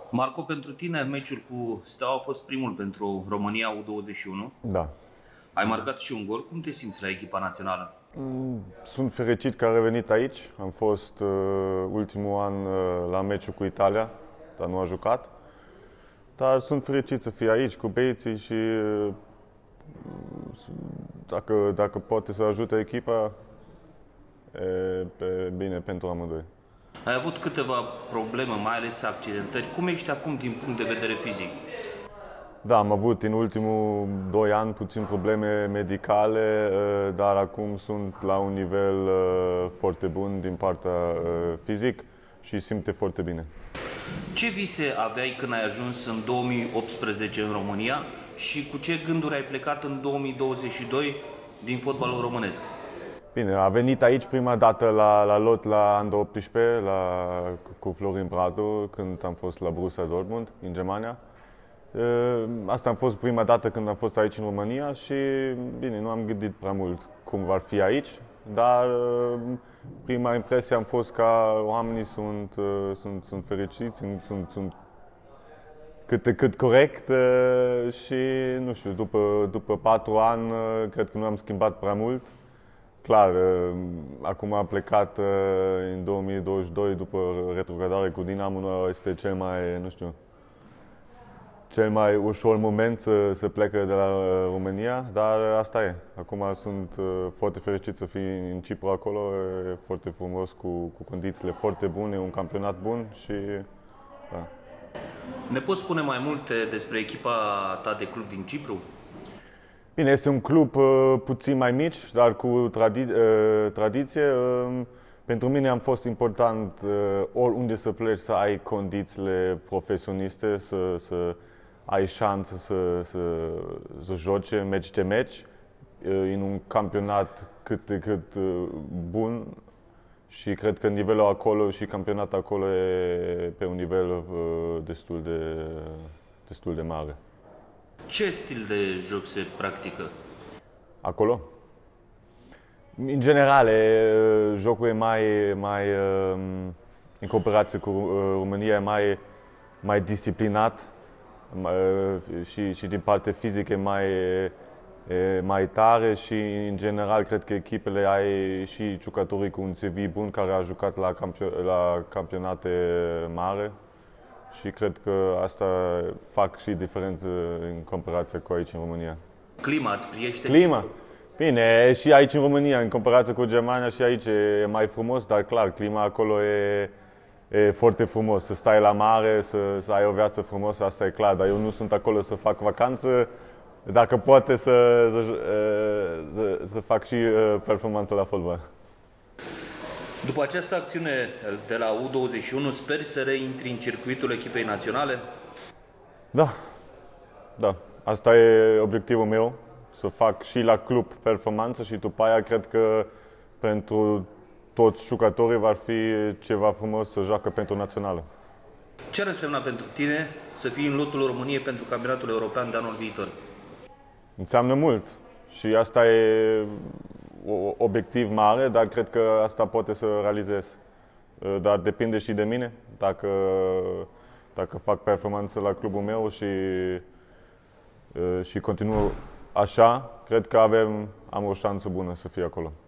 Marco, pentru tine meciul cu Steaua a fost primul pentru România U21. Da. Ai marcat și un gol. Cum te simți la echipa națională? Sunt fericit că am revenit aici. Am fost ultimul an la meciul cu Italia, dar nu a jucat. Dar sunt fericit să fie aici cu băieții și dacă poate să ajute echipa, e bine pentru amândoi. Ai avut câteva probleme, mai ales accidentări. Cum ești acum din punct de vedere fizic? Da, am avut în ultimul 2 ani puțin probleme medicale, dar acum sunt la un nivel foarte bun din partea fizic și simte foarte bine. Ce vise aveai când ai ajuns în 2018 în România și cu ce gânduri ai plecat în 2022 din fotbalul românesc? Bine, a venit aici prima dată la lot la Under 18 cu Florin Brado, când am fost la Borussia Dortmund, în Germania. Asta a fost prima dată când am fost aici în România și, bine, nu am gândit prea mult cum va fi aici, dar prima impresie am fost că oamenii sunt fericiți, sunt cât de cât corect și, nu știu, după 4 ani, cred că nu am schimbat prea mult. Clar, acum am plecat în 2022 după retrogradare cu Dinamo, este cel mai ușor moment să plece de la România, dar asta e. Acum sunt foarte fericit să fiu în Cipru acolo, e foarte frumos, cu condițiile foarte bune, un campionat bun și da. Ne poți spune mai multe despre echipa ta de club din Cipru? Bine, este un club puțin mai mic, dar cu tradiție. Pentru mine a fost important oriunde să pleci să ai condițiile profesioniste, să ai șansă să joci meci de meci în un campionat cât de cât bun și cred că nivelul acolo și campionatul acolo e pe un nivel destul de mare. Ce stil de joc se practică acolo? În general, jocul e mai în comparație cu România, e mai disciplinat și din parte fizică e mai tare și, în general, cred că echipele ai și jucătorii cu un CV bun care au jucat la campionate mari și cred că asta fac și diferență în comparație cu aici în România. Clima îți priește? Clima? Bine, și aici în România, în comparație cu Germania, și aici e mai frumos, dar clar, clima acolo e foarte frumos. Să stai la mare, să ai o viață frumoasă, asta e clar, dar eu nu sunt acolo să fac vacanță, dacă poate să fac și performanță la fotbal. După această acțiune de la U21, speri să reintri în circuitul echipei naționale? Da, da. Asta e obiectivul meu, să fac și la club performanță și după aia cred că pentru toți jucătorii va fi ceva frumos să joacă pentru națională. Ce ar însemna pentru tine să fii în lotul României pentru campionatul european de anul viitor? Înseamnă mult și asta e un obiectiv mare, dar cred că asta poate să realizez. Dar depinde și de mine, dacă fac performanță la clubul meu și continuu așa, cred că am o șansă bună să fiu acolo.